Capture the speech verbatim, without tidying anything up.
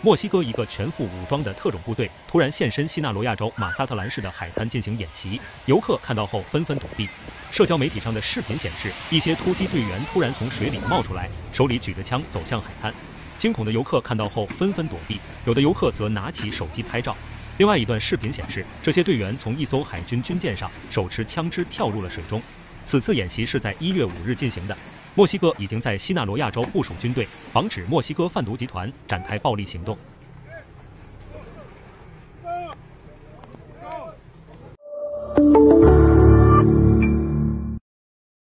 墨西哥一个全副武装的特种部队突然现身西纳罗亚州马萨特兰市的海滩进行演习，游客看到后纷纷躲避。社交媒体上的视频显示，一些突击队员突然从水里冒出来，手里举着枪走向海滩。惊恐的游客看到后纷纷躲避，有的游客则拿起手机拍照。另外一段视频显示，这些队员从一艘海军军舰上手持枪支跳入了水中。此次演习是在一月五日进行的。墨西哥已经在西纳罗亚州部署军队，防止墨西哥贩毒集团展开暴力行动。